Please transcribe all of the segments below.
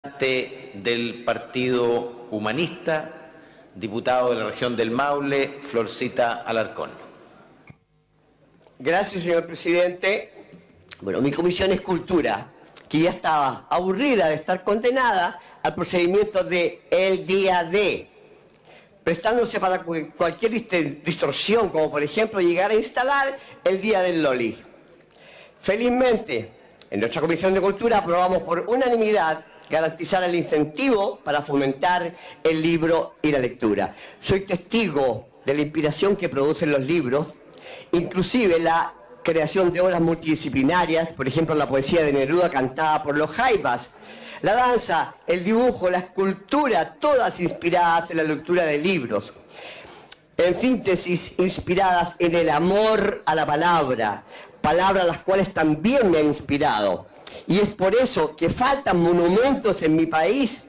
Del Partido Humanista, diputado de la región del Maule, Florcita Alarcón. Gracias, señor presidente. Bueno, mi comisión es Cultura, que ya estaba aburrida de estar condenada al procedimiento de el día D, prestándose para cualquier distorsión, como por ejemplo llegar a instalar el día del Loli. Felizmente, en nuestra comisión de Cultura aprobamos por unanimidad garantizar el incentivo para fomentar el libro y la lectura. Soy testigo de la inspiración que producen los libros, inclusive la creación de obras multidisciplinarias, por ejemplo la poesía de Neruda cantada por los Jaivas, la danza, el dibujo, la escultura, todas inspiradas en la lectura de libros. En síntesis, inspiradas en el amor a la palabra, palabras las cuales también me han inspirado. Y es por eso que faltan monumentos en mi país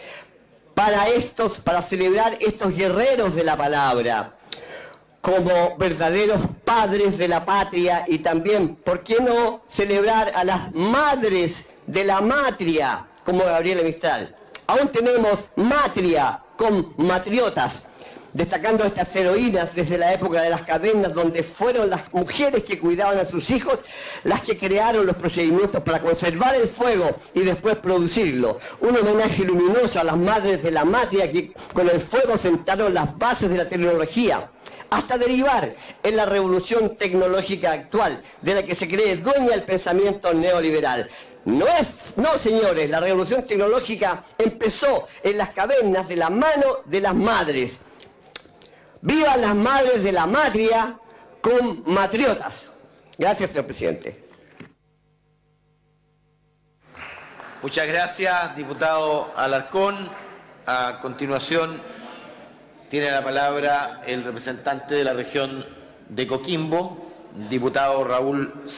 para celebrar estos guerreros de la palabra, como verdaderos padres de la patria, y también, ¿por qué no celebrar a las madres de la matria, como Gabriela Mistral? Aún tenemos matria con matriotas, destacando estas heroínas desde la época de las cavernas, donde fueron las mujeres que cuidaban a sus hijos las que crearon los procedimientos para conservar el fuego y después producirlo. Un homenaje luminoso a las madres de la matria que con el fuego sentaron las bases de la tecnología, hasta derivar en la revolución tecnológica actual, de la que se cree dueña el pensamiento neoliberal. No, señores, la revolución tecnológica empezó en las cavernas de la mano de las madres. ¡Vivan las madres de la matria con matriotas! Gracias, señor presidente. Muchas gracias, diputado Alarcón. A continuación, tiene la palabra el representante de la región de Coquimbo, diputado Raúl